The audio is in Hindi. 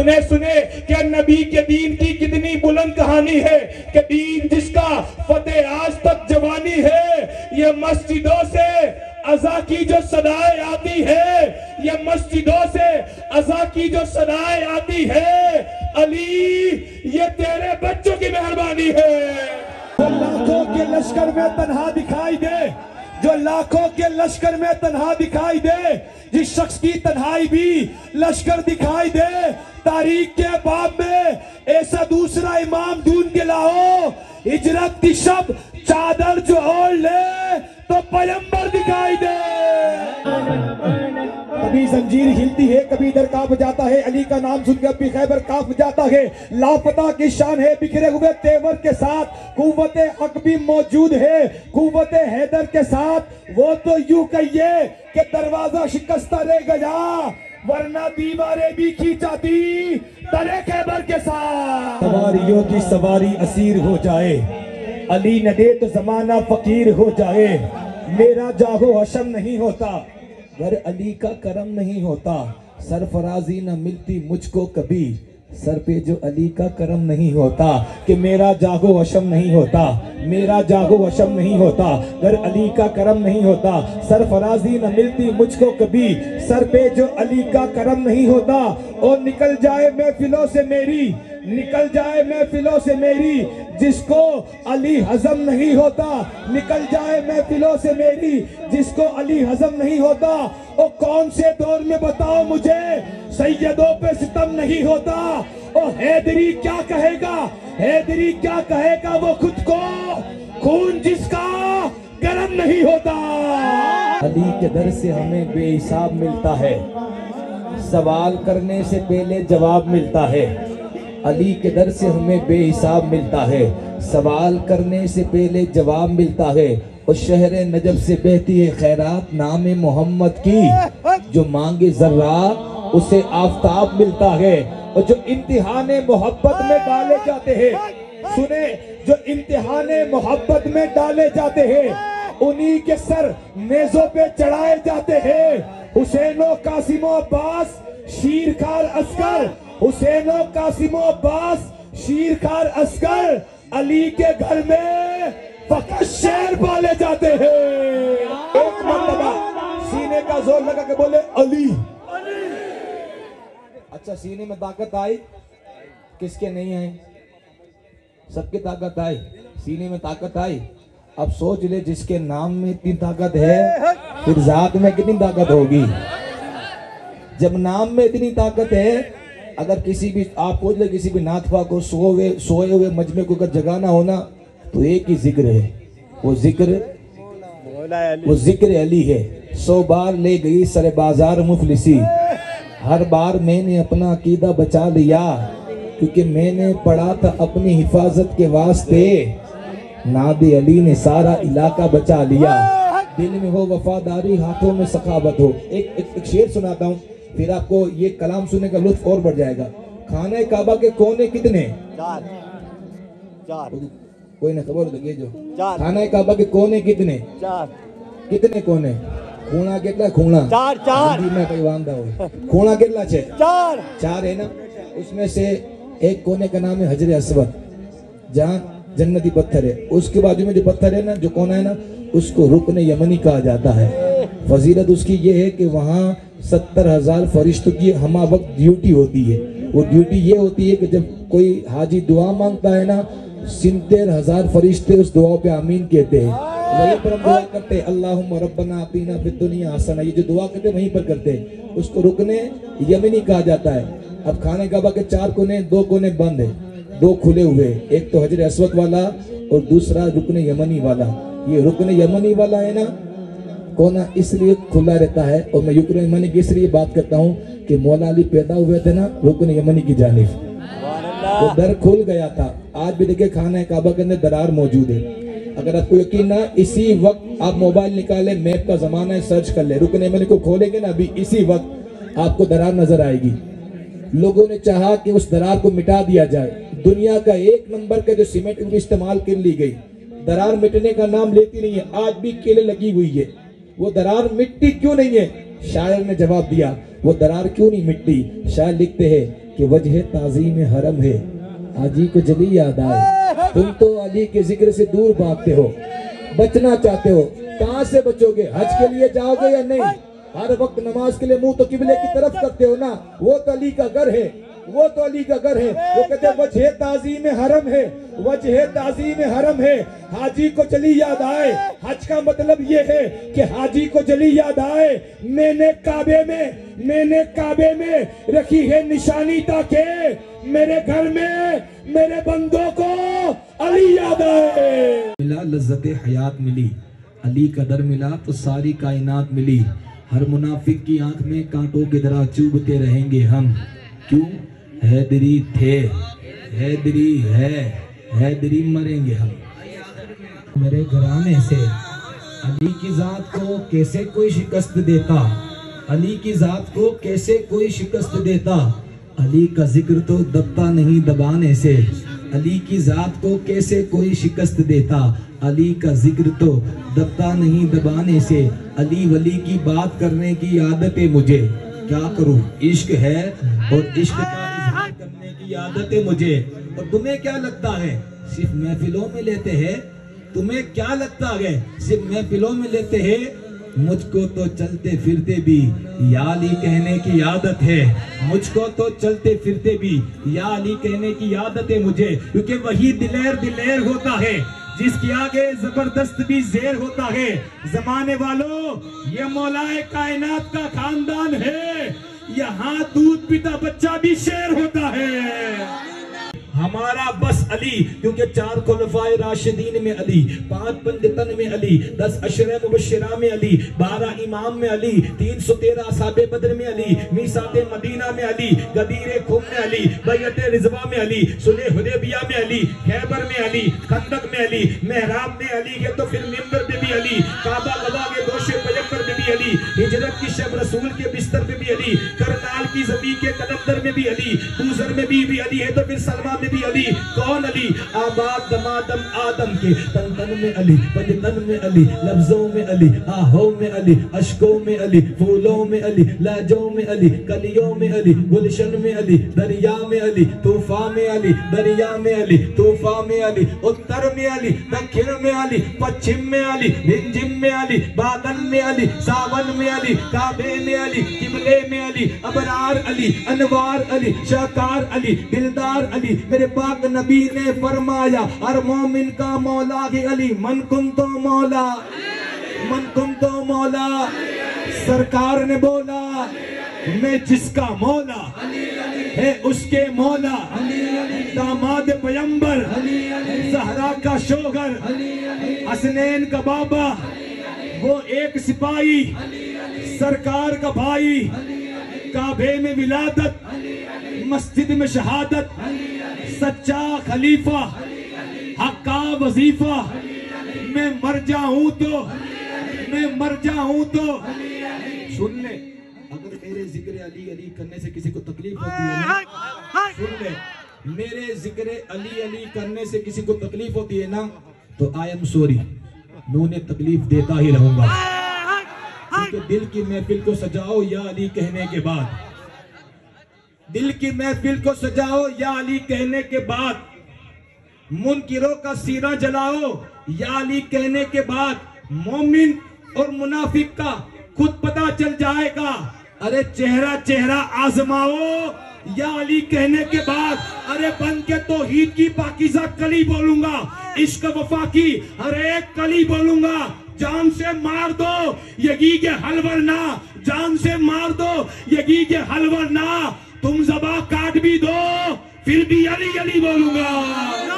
सुने सुने क्या नबी के दीन की कितनी बुलंद कहानी है कि दीन जिसका फतेह आज तक जवानी है। ये मस्जिदों से अज़ा की जो सदाएं आती है, ये मस्जिदों से अज़ा की जो सदाएं आती है, अली ये तेरे बच्चों की मेहरबानी है। जो लाखों के लश्कर में तन्हा दिखाई दे, जो लाखों के लश्कर में तन्हा दिखाई दे, जिस शख्स की तन्हाई भी लश्कर दिखाई दे, तारीख के बाब में ऐसा दूसरा इमाम ढूंढ के लाओ, हिजरत की शब चादर जो ओढ़ ले तो पैगंबर दिखाई दे। कभी जंजीर हिलती है, कभी इधर कांप जाता है, अली का नाम सुनकर भी खैबर कांप जाता है। लापता की शान है बिखरे हुए तेवर के साथ, कुव्वत हक भी मौजूद है कुव्वत हैदर के साथ। वो तो यूं कहिए कि दरवाजा शिकस्ता रह गया, वरना दीवारें भी खींचाती तले खैबर के साथ। सवारियों की सवारी असीर हो जाए, अली न दे तो जमाना फकीर हो जाए। मेरा जागो हशम नहीं होता, घर अली का करम नहीं होता। सरफराजी न मिलती मुझको कभी, सर पे जो अली का करम नहीं होता। कि मेरा जागो हशम नहीं होता, मेरा जागो हशम नहीं होता, घर अली का करम नहीं होता। सरफराजी न मिलती मुझको कभी, सर पे जो अली का करम नहीं होता। और निकल जाए महफिलों से मेरी, निकल जाए महफिलों से मेरी, जिसको अली हजम नहीं होता। निकल जाए महफिलों से मेरी, जिसको अली हजम नहीं होता। और कौन से दौर में बताओ मुझे, सैयदों पे सितम नहीं होता। और हैदरी क्या कहेगा, हैदरी क्या कहेगा वो खुद को, खून जिसका गरम नहीं होता। अली के दर से हमें बेहिसाब मिलता है, सवाल करने से पहले जवाब मिलता है। अली के दर से हमें बेहिसाब मिलता है, सवाल करने से पहले जवाब मिलता है। और शहर नजब से बहती है खैरात नाम मोहम्मद की, जो मांगे जर्रा उसे आफताब मिलता है। और जो इम्तिहाने मोहब्बत में डाले जाते हैं, सुने, जो इम्तिहाने मोहब्बत में डाले जाते हैं, उन्हीं के सर मेजों पे चढ़ाए जाते हैं। हुसैनो कासिमो अब्बास शीरखार अस्कर, हुसैनो कासिमो अब्बास शीरखार अस्कर, अली के घर में फकत शेर पाले जाते हैं। एक मरतबा सीने का जोर लगा के बोले अली। अच्छा, सीने में ताकत आई, किसके नहीं आई? सबके ताकत आई, सीने में ताकत आई। अब सोच ले, जिसके नाम में इतनी ताकत है, फिर जात में कितनी ताकत होगी। जब नाम में इतनी ताकत है, अगर किसी भी आप पूछ ले किसी भी नाथपा को सोए हुए मजमे को अगर जगाना होना, तो एक ही जिक्र है, वो जिक्र अली है। 100 बार ले गई सरे बाजार मुफलिसी, हर बार मैंने अपना अकीदा बचा लिया, क्योंकि मैंने पढ़ा था अपनी हिफाजत के वास्ते, नादे अली ने सारा इलाका बचा लिया। दिल में हो वफादारी, हाथों में सखावत हो। एक शेर सुनाता हूँ, फिर आपको ये कलाम सुनने का लुत्फ और बढ़ जाएगा। खाने काबा के कोने कितने? चार। कोई ना खबर लगे जो खाने काबा के कोने कितने? कितने कोने? खूणा कितना? खूणा चार में कोई वांदा हो, खूणा कितना? चार है ना। उसमें से एक कोने का नाम है हजरे अस्वद, जहाँ जन्नती पत्थर है। उसके बाजू में जो पत्थर है ना, जो कोना है ना, उसको रुकने यमनी कहा जाता है। फजीलत उसकी ये है कि वहाँ 70,000 फरिश्तों की हमा वक्त ड्यूटी होती है। वो ड्यूटी ये होती है कि जब कोई हाजी दुआ मांगता है ना, 70,000 फरिश्ते उस दुआ पे आमीन कहते हैं। वहीं पर हम दुआ करते हैं, अल्लाहुम्मा रब्बना आतीना फिद दुनिया हसना, ये जो दुआ करते हैं वहीं पर करते हैं। उसको रुकने यमनी कहा जाता है। अब खाने काबा के 4 कोने, 2 कोने बंद है, 2 खुले हुए, एक तो हजर अस्वद वाला और दूसरा रुकने यमनी वाला। ये रुकने यमनी वाला है ना, कोना इसलिए खुला रहता है। और मैं रुकने यमनी की इसलिए बात करता हूँ कि मौला अली पैदा हुए थे ना रुकने यमनी की जानिब, तो दर खुल गया था। आज भी देखिए खाना काबा के अंदर दरार मौजूद है। अगर आपको यकीन ना, इसी वक्त आप मोबाइल निकाले, मैप का जमाना है, सर्च कर ले, रुकने यमनी को खोलेंगे ना, अभी इसी वक्त आपको दरार नजर आएगी। लोगों ने चाहा कि उस दरार को मिटा दिया जाए। दुनिया का 1 नंबर का जो सीमेंट इस्तेमाल कर ली गई, दरार मिटने का नाम लेती नहीं है। आज भी कीलें लगी हुई है। वो दरार मिटती क्यों नहीं है? शायर ने जवाब दिया, वो दरार क्यों नहीं मिटती? शायर लिखते हैं कि वजह ताज़ीम हरम है, हाजी को जली याद आए। तुम तो अली के जिक्र से दूर भागते हो, बचना चाहते हो, कहां से बचोगे? हज के लिए जाओगे या नहीं? हर वक्त नमाज के लिए मुंह तो किबले की तरफ करते हो ना। वो तो अली का घर है, वो तो अली का घर है। वो कहते हैं वजह ताज़ीम हरम है, वजह ताज़ीम हरम है, हाजी को जली याद आए। हज का मतलब ये है कि हाजी को जली याद आए। मैंने काबे में रखी है निशानी ताकि मेरे घर में मेरे बंदों को अली याद आए। मिला लज्जत हयात मिली, अली का दर मिला तो सारी कायनात मिली। हर मुनाफिक की आंख में कांटों की तरह चुभते रहेंगे हम। क्यों? हैदरी थे, हैदरी है, हैदरी मरेंगे हम। मेरे घराने से अली की जात को कैसे कोई शिकस्त देता, अली की जात को कैसे कोई शिकस्त देता। अली का जिक्र तो दबता नहीं दबाने से, अली की जात को कैसे कोई शिकस्त देता। अली का जिक्र तो दबता नहीं दबाने से, अली वली की बात करने की आदत है मुझे। क्या करूं? इश्क है और इश्क का इजहार करने की आदत है मुझे। और तुम्हें क्या लगता है सिर्फ महफिलों में लेते हैं? तुम्हें क्या लगता है सिर्फ महफिलों में लेते हैं? मुझको तो चलते फिरते भी या अली कहने की आदत है, मुझको तो चलते फिरते भी या अली कहने की आदत है मुझे। क्योंकि वही दिलेर होता है जिसके आगे जबरदस्त भी जेर होता है। जमाने वालों, ये मौलाए कायनात का खानदान है, यहाँ दूध पीता बच्चा भी शेर होता है। हमारा बस अली, क्योंकि 4 खुलफाए राशिदीन में अली, 5 पंडितन में अली, 10 अशरे मुबश्शिरा में अली, 12 इमाम में अली, 313 असहाबे बद्र में अली, मीसाते मदीना में अली, गदीरे खुम में अली, बैअते रिजवा में अली, सुलह हुदैबिया में अली, खैबर में अली, खंदक में अली, मेहराब में अली है तो फिर मिंबर पे भी अली, काबा गवा के गोशे पैगंबर में भी अली, हिजरत की शब रसूल के बिस्तर पे भी अली, करनाल की जमीन के कलंदर में भी अली, दूसर में भी अली है तो फिर सलमा में भी अली। कौन अली? आबाद दमादम आदम के, तन तन में अली, पंजतन में अली, लफ्जों में अली, आहों में अली, अशकों में अली, फूलों में अली, लहजों में अली, कलियों में अली, गुलशन में अली, दरिया में अली, तूफा में अली, दरिया में अली, तूफा में अली, उत्तर में अली, दक्षिण में अली, पश्चिम में अली, रिमझिम में अली, बादल में अली, सावन में अली, काबे में अली, किबले में अली, अबरार अली, अनवार अली, शाकार अली, दिलदार अली। मेरे पाक नबी ने फरमाया हर मोमिन का मौला है अली। मन कुम तो मौला, मन कुम तो मौला। सरकार ने बोला मैं जिसका मौला है उसके मौला। दामाद पैगंबर, ज़हरा का शोहर, हसनैन का बाबा, वो एक सिपाही, सरकार का भाई, काबे में विलादत, मस्जिद में शहादत, सच्चा खलीफा, हक्का वजीफा। मैं मर जाऊं तो सुन ले, अगर मेरे जिक्र अली अली करने से किसी को तकलीफ होती है ना, सुन ले, मेरे जिक्र अली अली करने से किसी को तकलीफ होती है ना, तो आई एम सॉरी, मैं उन्हें तकलीफ देता ही रहूंगा। क्योंकि दिल की महफिल को सजाओ या अली कहने के बाद, दिल की महफिल को सजाओ या अली कहने के बाद, मुनकिरों का सीना जलाओ या अली कहने के बाद, मोमिन और मुनाफिक का खुद पता चल जाएगा। अरे चेहरा आजमाओ या अली कहने के बाद। अरे बन के तौहीद की पाकीज़ा कली बोलूंगा, इश्क वफा की हर एक कली बोलूंगा। जान से मार दो यगी के हलवर ना, जान से मार दो यगी के हलवर ना। तुम ज़बा काट भी दो फिर भी अली अली बोलूंगा।